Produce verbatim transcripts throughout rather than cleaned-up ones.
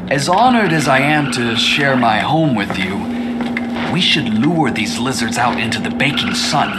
As honored as I am to share my home with you, we should lure these lizards out into the baking sun.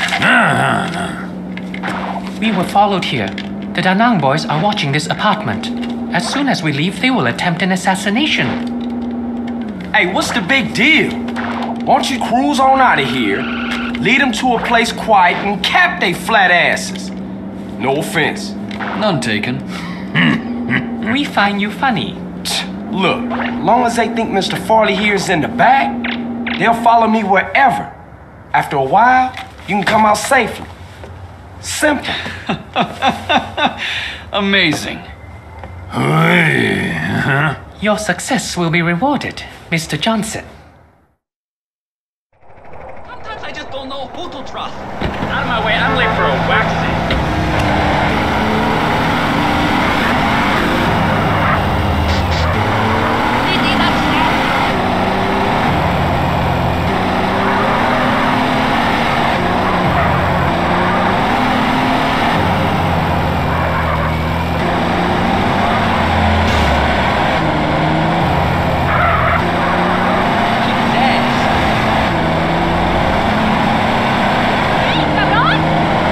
We were followed here. The Da Nang boys are watching this apartment. As soon as we leave, they will attempt an assassination. Hey, what's the big deal? Why don't you cruise on out of here, lead them to a place quiet, and cap they flat asses? No offense. None taken. We find you funny. Look, long as they think Mister Farley here is in the back, they'll follow me wherever. After a while, you can come out safely. Simple. Amazing. Your success will be rewarded, Mister Johnson. Sometimes I just don't know who to trust. Out of my way, I'm late for a waxing. ¡Cabrón!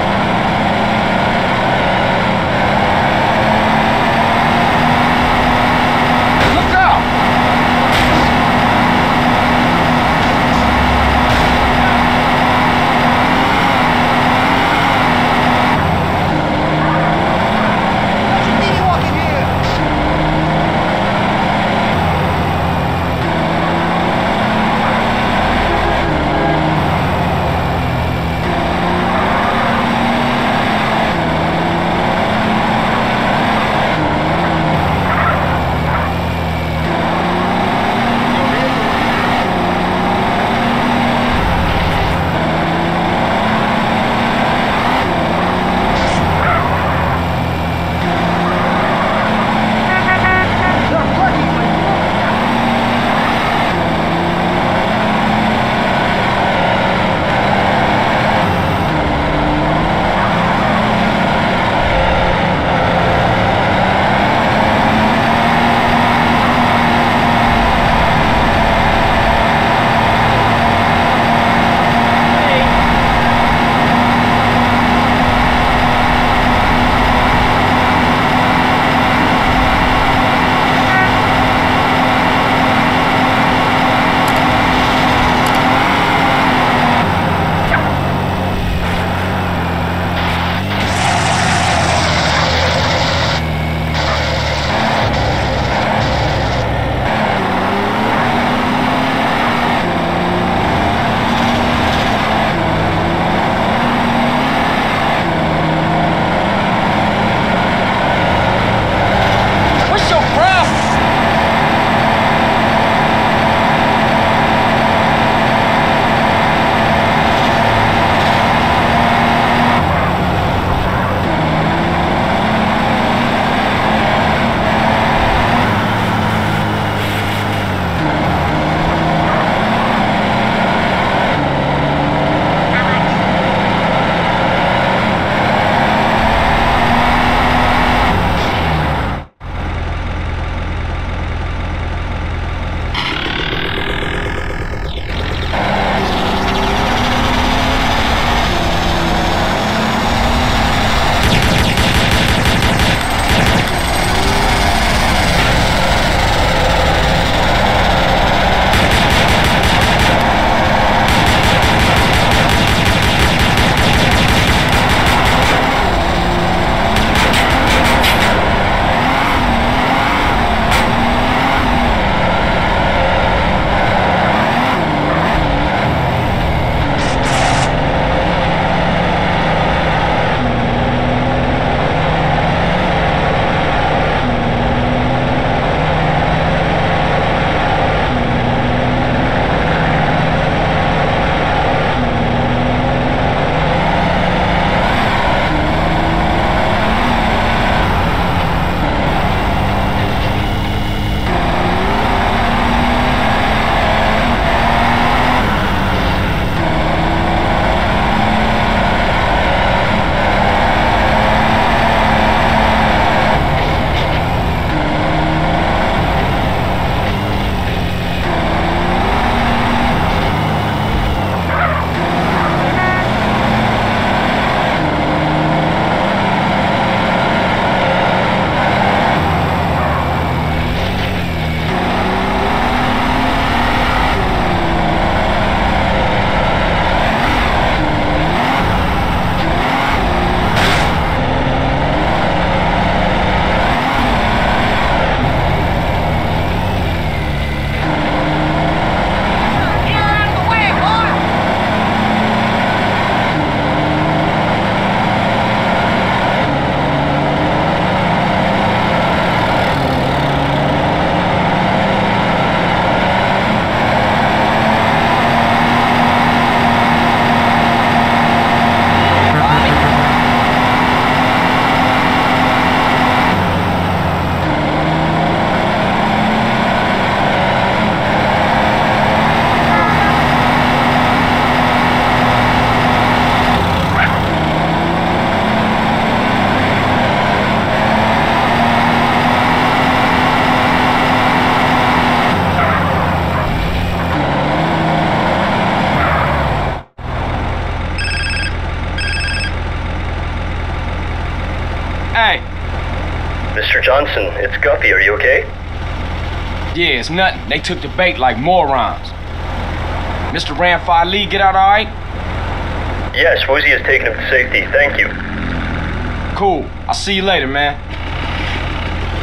Johnson, it's Guppy. Are you okay? Yeah, it's nothing. They took the bait like morons. Mister Ramfire Lee, get out all right? Yes, Woozy has taken him to safety. Thank you. Cool. I'll see you later, man.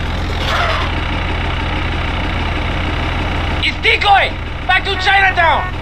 It's decoy! Back to Chinatown!